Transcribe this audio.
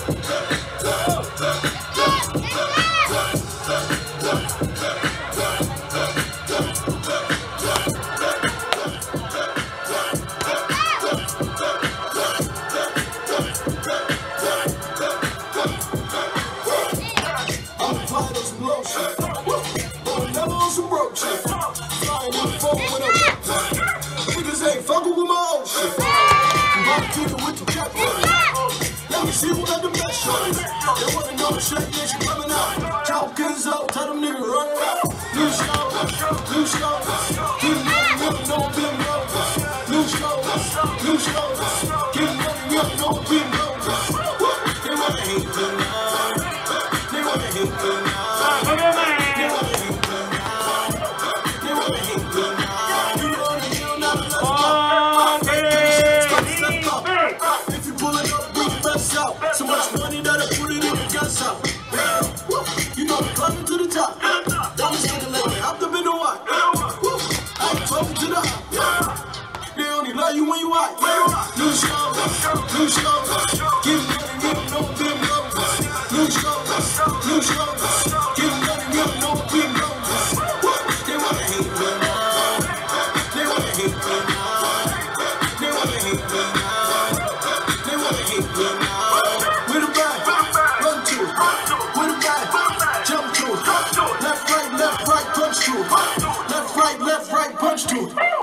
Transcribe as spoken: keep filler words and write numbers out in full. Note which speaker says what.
Speaker 1: See who got the best shows. They wanna know the shit, yeah, she coming out. Count guns out, tell them niggas run it out. New shows, new shows. Keep money, we don't know big rollers. New shows, new shows. Keep money, we don't know big rollers. They wanna hate me now. They wanna hate me now. They wanna hate me now. They wanna hate me now. You wanna heal now, let's go. If you pull it up, we best out. So much money that I put it in the gas out. You know I'm climbing to the top. Diamonds looking like they hopped up in the white. I ain't talking to the hot. They only love you when you white. New shows, new shows. Give money, give no big numbers. New shows, new shows. Give money, give no big numbers. They wanna hate me now. They wanna hate me now. They wanna hate me now. They wanna hate me now. With a bag, run to it. With a bag, jump to it. Left, right, left, right, punch to it. Left, right, left, right, punch to it.